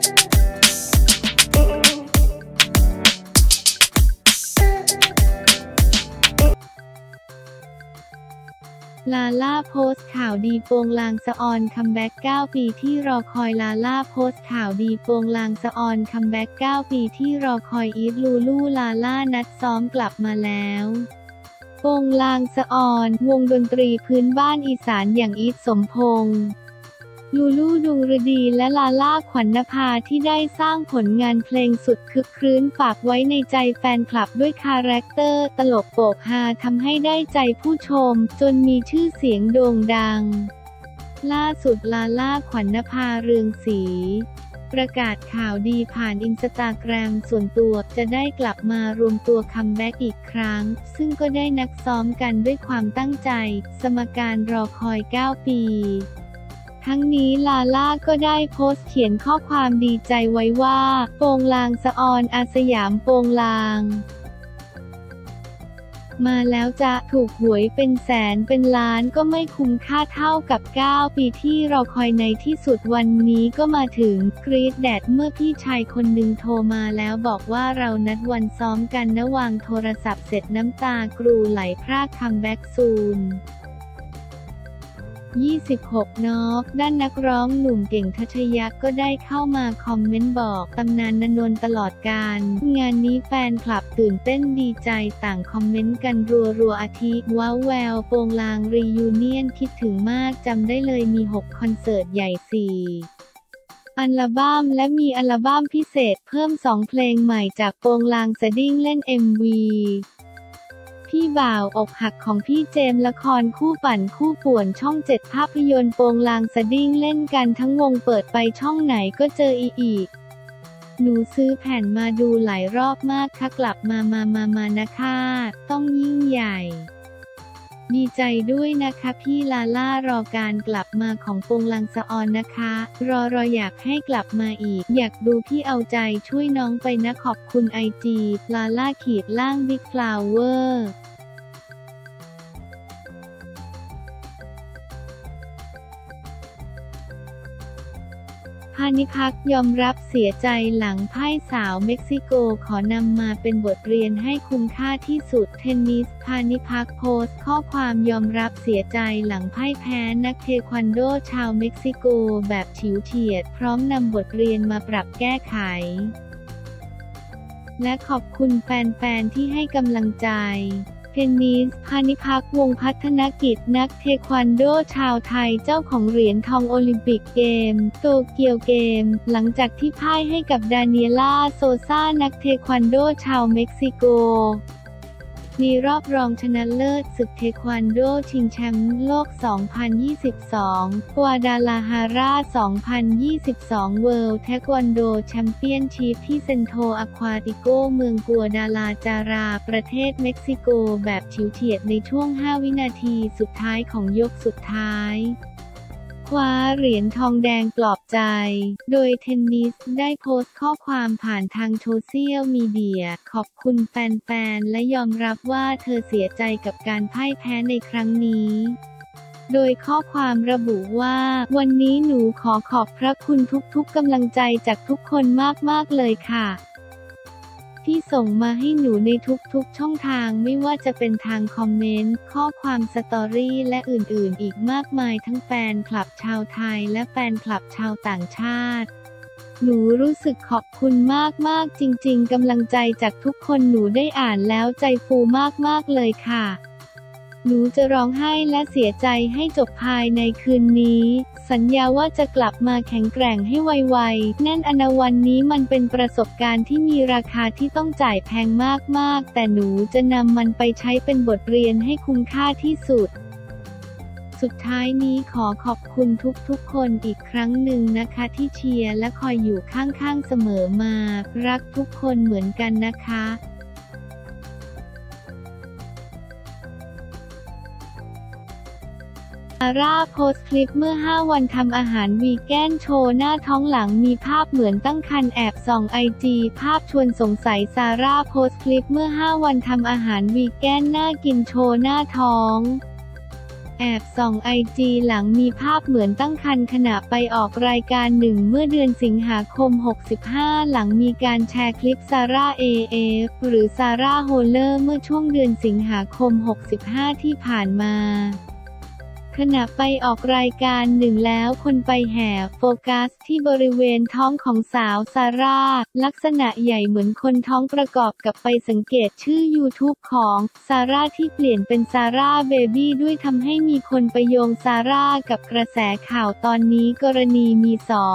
ลาล่าโพสต์ข่าวดีโปงลางสะออนคัมแบ็ก9 ปีที่รอคอยลาล่าโพสต์ข่าวดีโปงลางสะออนคัมแบ็ก9 ปีที่รอคอยอีฟลูลูลาล่านัดซ้อมกลับมาแล้วโปงลางสะออนวงดนตรีพื้นบ้านอีสานอย่างอีทสมพงษ์ลูลูดวงฤดีและลาล่าขวัญณภาที่ได้สร้างผลงานเพลงสุดคึกครื้นฝากไว้ในใจแฟนคลับด้วยคาแรคเตอร์ตลกโปกฮาทำให้ได้ใจผู้ชมจนมีชื่อเสียงโด่งดังล่าสุดลาล่าขวัญณภาเรืองศรีประกาศข่าวดีผ่านอินสตาแกรมส่วนตัวจะได้กลับมารวมตัวคัมแบ็กอีกครั้งซึ่งก็ได้นักซ้อมกันด้วยความตั้งใจสมการรอคอย9 ปีทั้งนี้ลาล่าก็ได้โพสต์เขียนข้อความดีใจไว้ว่าโปงลางสะออนอาสยามโปงลางมาแล้วจะถูกหวยเป็นแสนเป็นล้านก็ไม่คุ้มค่าเท่ากับ9 ปีที่เราคอยในที่สุดวันนี้ก็มาถึงกรี๊ดแดดเมื่อพี่ชายคนหนึ่งโทรมาแล้วบอกว่าเรานัดวันซ้อมกันนะวางโทรศัพท์เสร็จน้ำตากรูไหลพรากคัมแบ็กซูน26 นอกด้านนักร้องหนุ่มเก่งทัชยะก็ได้เข้ามาคอมเมนต์บอกตำนานณนนท์ตลอดกาลงานนี้แฟนคลับตื่นเต้นดีใจต่างคอมเมนต์กันรัวๆอาทิว้าวแววโปงลางรียูเนียนคิดถึงมากจำได้เลยมี6 คอนเสิร์ตใหญ่4 อัลบั้มและมีอัลบั้มพิเศษเพิ่ม2 เพลงใหม่จากโปงลางสดิ้งเล่น MVพี่บ่าวอกหักของพี่เจมส์ละครคู่ปั่นคู่ป่วนช่อง7ภาพยนตร์โปงลางสดิ้งเล่นกันทั้งวงเปิดไปช่องไหนก็เจออีกหนูซื้อแผ่นมาดูหลายรอบมากค่ะกลับมานะคะต้องยิ่งใหญ่ดีใจด้วยนะคะพี่ลาล่ารอการกลับมาของโปงลางสะออนนะคะรออยากให้กลับมาอีกอยากดูพี่เอาใจช่วยน้องไปนะขอบคุณ IG ลาล่า_บิ๊กฟลาวเวอร์พานิพักยอมรับเสียใจหลังพ่ายสาวเม็กซิโกขอนำมาเป็นบทเรียนให้คุ้มค่าที่สุดเทนนิสพานิพักโพสต์ข้อความยอมรับเสียใจหลังพ่ายแพ้นักเทควันโดชาวเม็กซิโกแบบฉิวเฉียดพร้อมนำบทเรียนมาปรับแก้ไขและขอบคุณแฟนๆที่ให้กำลังใจเทนนิสพานิพักวงศ์พัฒนกิจนักเทควันโดชาวไทยเจ้าของเหรียญทองโอลิมปิกเกมโตเกียวเกมหลังจากที่พ่ายให้กับดาเนียล่าโซซานักเทควันโดชาวเม็กซิโกในรอบรองชนะเลิศศึกเทควันโดชิงแชมป์โลก 2022 กัวดาลาฮารา 2022 เวิลด์เทควันโดแชมเปี้ยนชิพที่เซ็นโตอะควาติโกเมืองกัวดาลาจาราประเทศเม็กซิโกแบบฉิวเฉียดในช่วง 5 วินาทีสุดท้ายของยกสุดท้ายคว้าเหรียญทองแดงปลอบใจโดยเทนนิสได้โพสต์ข้อความผ่านทางโซเชียลมีเดียขอบคุณแฟนๆและยอมรับว่าเธอเสียใจกับการพ่ายแพ้ในครั้งนี้โดยข้อความระบุว่าวันนี้หนูขอบพระคุณทุกๆกำลังใจจากทุกคนมากๆเลยค่ะที่ส่งมาให้หนูในทุกๆช่องทางไม่ว่าจะเป็นทางคอมเมนต์ข้อความสตอรี่และอื่นๆอีกมากมายทั้งแฟนคลับชาวไทยและแฟนคลับชาวต่างชาติหนูรู้สึกขอบคุณมากๆจริงๆกำลังใจจากทุกคนหนูได้อ่านแล้วใจฟูมากๆเลยค่ะหนูจะร้องไห้และเสียใจให้จบภายในคืนนี้สัญญาว่าจะกลับมาแข็งแกร่งให้ไวๆแน่นอนวันนี้มันเป็นประสบการณ์ที่มีราคาที่ต้องจ่ายแพงมากๆแต่หนูจะนำมันไปใช้เป็นบทเรียนให้คุ้มค่าที่สุดสุดท้ายนี้ขอบคุณทุกๆคนอีกครั้งหนึ่งนะคะที่เชียร์และคอยอยู่ข้างๆเสมอมารักทุกคนเหมือนกันนะคะซาร่าโพสต์คลิปเมื่อ5 วันทำอาหารวีแกนโชว์หน้าท้องหลังมีภาพเหมือนตั้งครรภ์แอบส่องIGภาพชวนสงสัยซาร่าโพสต์คลิปเมื่อ5 วันทำอาหารวีแกนน่ากินโชว์หน้าท้องแอบส่องไอจีหลังมีภาพเหมือนตั้งครรภ์ขณะไปออกรายการหนึ่งเมื่อเดือนสิงหาคม 65หลังมีการแชร์คลิปซาร่า AF หรือซาร่า โฮลเลอร์เมื่อช่วงเดือนสิงหาคม 65ที่ผ่านมาขณะไปออกรายการหนึ่งแล้วคนไปแห่โฟกัสที่บริเวณท้องของสาวซาร่าลักษณะใหญ่เหมือนคนท้องประกอบกับไปสังเกตชื่อ YouTube ของซาร่าที่เปลี่ยนเป็นซาร่าเบบี้ด้วยทำให้มีคนไปโยงซาร่ากับกระแสข่าวตอนนี้กรณีมี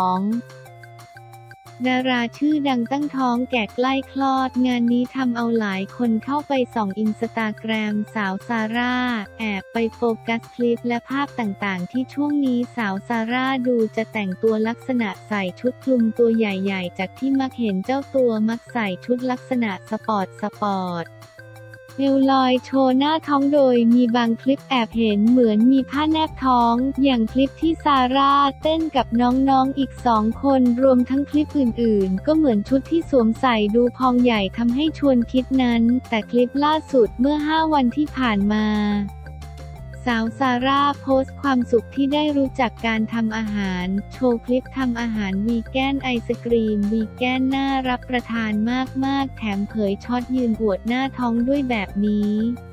ดาราชื่อดังตั้งท้องแก่ใกล้คลอดงานนี้ทำเอาหลายคนเข้าไปส่องอินสตาแกรมสาวซาร่าแอบไปโฟกัสคลิปและภาพต่างๆที่ช่วงนี้สาวซาร่าดูจะแต่งตัวลักษณะใส่ชุดคลุมตัวใหญ่ๆจากที่มักเห็นเจ้าตัวมักใส่ชุดลักษณะสปอร์ตเอวลอยโชว์หน้าท้องโดยมีบางคลิปแอบเห็นเหมือนมีผ้าแนบท้องอย่างคลิปที่ซาร่าเต้นกับน้องๆอีก2 คนรวมทั้งคลิปอื่นๆก็เหมือนชุดที่สวมใส่ดูพองใหญ่ทำให้ชวนคิดนั้นแต่คลิปล่าสุดเมื่อ5 วันที่ผ่านมาสาวซาร่าโพสต์ความสุขที่ได้รู้จักการทำอาหารโชว์คลิปทำอาหารวีแกนไอศกรีมวีแกนน่ารับประทานมากๆแถมเผยช็อตยืนอวดหน้าท้องด้วยแบบนี้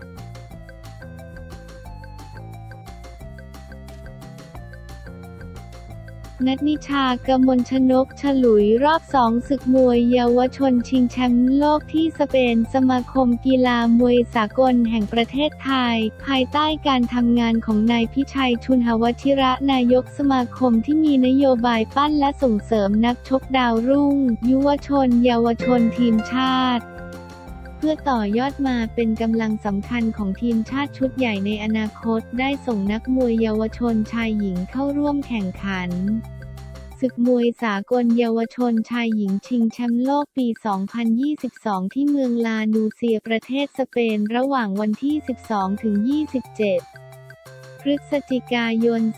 นัทนิชากมลชนกฉลุยรอบ2ศึกมวยเยาวชนชิงแชมป์โลกที่สเปนสมาคมกีฬามวยสากลแห่งประเทศไทยภายใต้การทำงานของนายพิชัยชุนหวชิระนายกสมาคมที่มีนโยบายปั้นและส่งเสริมนักชกดาวรุ่งยุวชนเยาวชนทีมชาติเพื่อต่อยอดมาเป็นกำลังสำคัญของทีมชาติชุดใหญ่ในอนาคตได้ส่งนักมวยเยาวชนชายหญิงเข้าร่วมแข่งขันศึกมวยสากลเยาวชนชายหญิงชิงแชมป์โลกปี 2022 ที่เมืองลานูเซียประเทศสเปนระหว่างวันที่ 12-27 พฤศจิกายน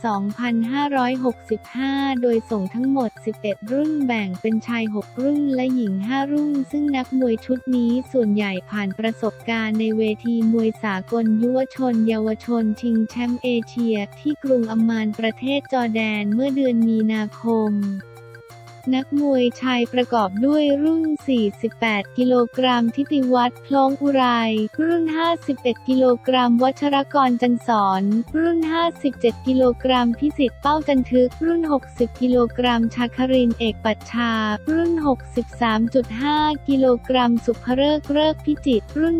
2565 โดยส่งทั้งหมด 11 รุ่นแบ่งเป็นชาย 6 รุ่นและหญิง 5 รุ่นซึ่งนักมวยชุดนี้ส่วนใหญ่ผ่านประสบการณ์ในเวทีมวยสากลยุวชนเยาวชนชิงแชมป์เอเชียที่กรุงอัมมานประเทศจอร์แดนเมื่อเดือนมีนาคมนักมวยชายประกอบด้วยรุ่น 48 กิโลกรัมทิติวัฒน์ พลงอุไรรุ่น 51 กิโลกรัมวัชรกร จันสอน รุ่น 57 กิโลกรัมพิสิทธิ์เป้าจันทึก รุ่น 60 กิโลกรัมชครินทร์ เอกปัชชา รุ่น 63.5 กิโลกรัมสุภฤกษ์ เริกพิจิตร รุ่น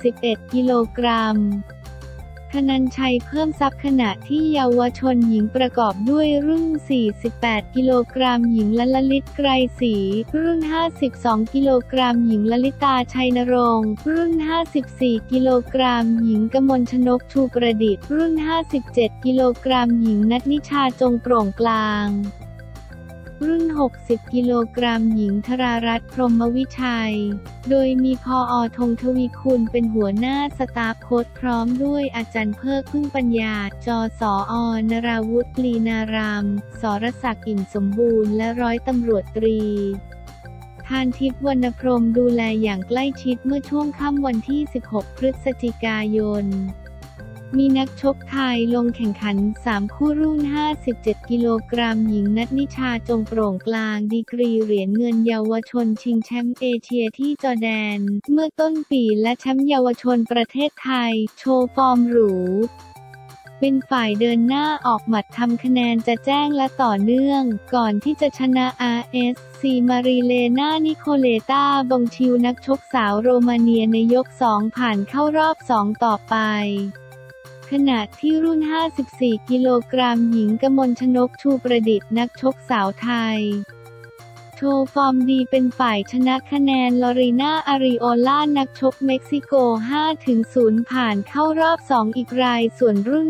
71 กิโลกรัมธนัญชัยเพิ่มทรัพย์ขณะที่เยาวชนหญิงประกอบด้วยรุ่น 48 กิโลกรัมหญิงลลิตไกรศรีรุ่น 52 กิโลกรัมหญิงลลิตาชัยนรงค์รุ่น 54 กิโลกรัมหญิงกมลชนกชูประดิษฐ์รุ่น 57 กิโลกรัมหญิงนัทนิชาจงโปร่งกลางรุ่น 60 กิโลกรัมหญิงธรารัตน์ พรหมวิชัยโดยมีผอ.ธงทวีคุณเป็นหัวหน้าสตาฟโค้ชพร้อมด้วยอาจารย์เพิกพึ่งปัญญาจสอ.นราวุธ ลีนารามสรศักดิ์ อิ่มสมบูรณ์และร้อยตำรวจตรีทานทิพย์ วรรณพรหมดูแลอย่างใกล้ชิดเมื่อช่วงค่ำวันที่ 16 พฤศจิกายนมีนักชกไทยลงแข่งขัน 3 คู่รุ่น 57 กิโลกรัมหญิงนัทนิชาจงโปร่งกลางดีกรีเหรียญเงินเยาวชนชิงแชมป์เอเชียที่จอร์แดนเมื่อต้นปีและแชมป์เยาวชนประเทศไทยโชว์ฟอร์มหรูเป็นฝ่ายเดินหน้าออกหมัดทำคะแนนจะแจ้งและต่อเนื่องก่อนที่จะชนะ RSC มารีเลนานิโคเลตาบงชิวนักชกสาวโรมาเนียในยก 2 ผ่านเข้ารอบ 2 ต่อไปขณะที่รุ่น 54 กิโลกรัมหญิงกมลชนกชูประดิษฐ์นักชกสาวไทยโชว์ฟอร์มดีเป็นฝ่ายชนะคะแนนลอรีนาอาริโอล่านักชกเม็กซิโก 5-0 ผ่านเข้ารอบ 2 อีกรายส่วนรุ่น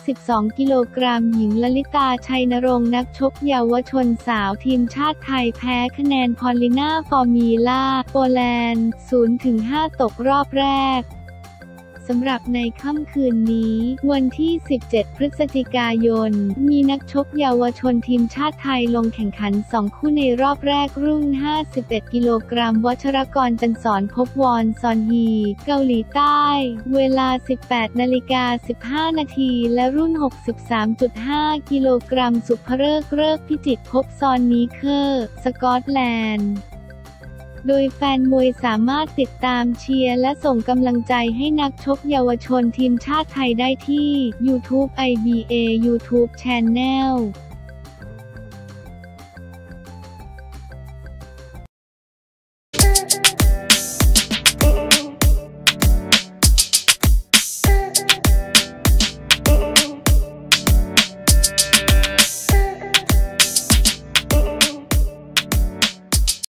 52 กิโลกรัมหญิงลลิตาชัยนรงค์นักชกเยาวชนสาวทีมชาติไทยแพ้คะแนนพอลิน่าฟอร์มีล่าโปแลนด์ 0-5 ตกรอบแรกสำหรับในค่ำคืนนี้วันที่ 17 พฤศจิกายน มีนักชกเยาวชนทีมชาติไทยลงแข่งขัน 2 คู่ในรอบแรกรุ่น 51 กิโลกรัมวัชรกร จันทร์สอนภพวอนซอนฮี เกาหลีใต้ เวลา 18:15 นาทีและรุ่น 63.5 กิโลกรัมสุภฤกษ์ฤกษ์พิจิตรภพซอนนีเคอร์ สกอตแลนด์โดยแฟนมวยสามารถติดตามเชียร์และส่งกำลังใจให้นักชกเยาวชนทีมชาติไทยได้ที่ YouTube IBA YouTube Channel